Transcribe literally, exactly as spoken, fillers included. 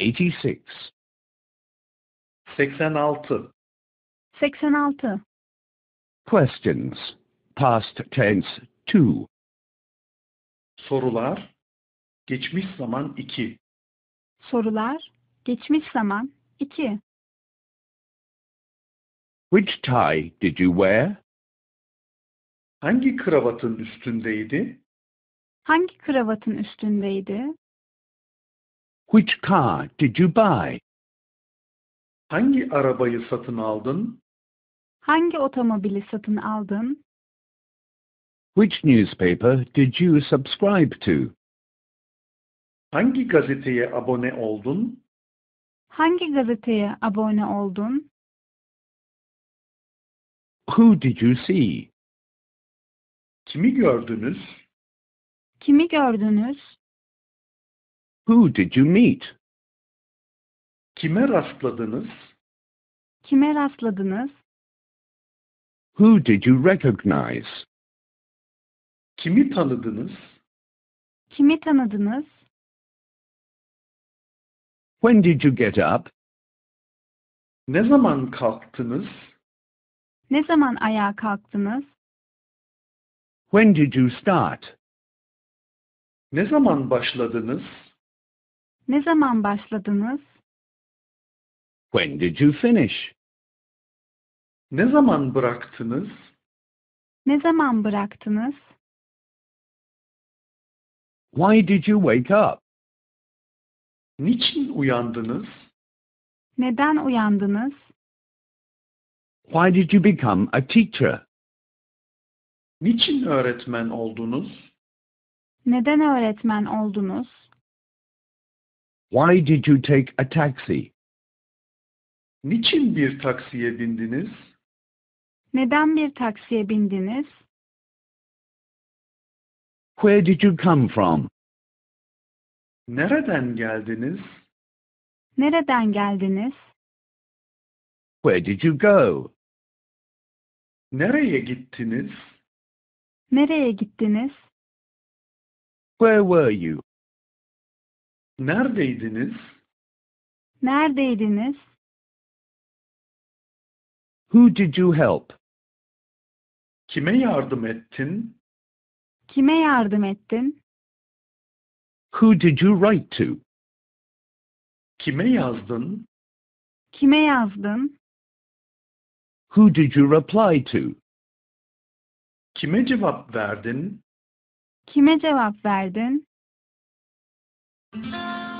eighty-six. seksen altı. seksen altı. Questions. Past tense two. Sorular. Geçmiş zaman iki. Sorular. Geçmiş zaman iki. Which tie did you wear? Hangi kravatın üstündeydi? Hangi kravatın üstündeydi? Which car did you buy? Hangi arabayı satın aldın? Hangi otomobili satın aldın? Which newspaper did you subscribe to? Hangi gazeteye abone oldun? Hangi gazeteye abone oldun? Who did you see? Kimi gördünüz? Kimi gördünüz? Who did you meet? Kime rastladınız? Kime rastladınız? Who did you recognize? Kimi tanıdınız? Kimi tanıdınız? When did you get up? Ne zaman kalktınız? Ne zaman ayağa kalktınız? When did you start? Ne zaman başladınız? Ne zaman başladınız? When did you finish? Ne zaman bıraktınız? Ne zaman bıraktınız? Why did you wake up? Niçin uyandınız? Neden uyandınız? Why did you become a teacher? Niçin öğretmen oldunuz? Neden öğretmen oldunuz? Why did you take a taxi? Niçin bir taksiye bindiniz? Neden bir taksiye bindiniz? Where did you come from? Nereden geldiniz? Nereden geldiniz? Where did you go? Nereye gittiniz? Nereye gittiniz? Where were you? Neredeydiniz? Neredeydiniz? Who did you help? Kime yardım ettin? Kime yardım ettin? Who did you write to? Kime yazdın? Kime yazdın? Who did you reply to? Kime cevap verdin? Kime cevap verdin?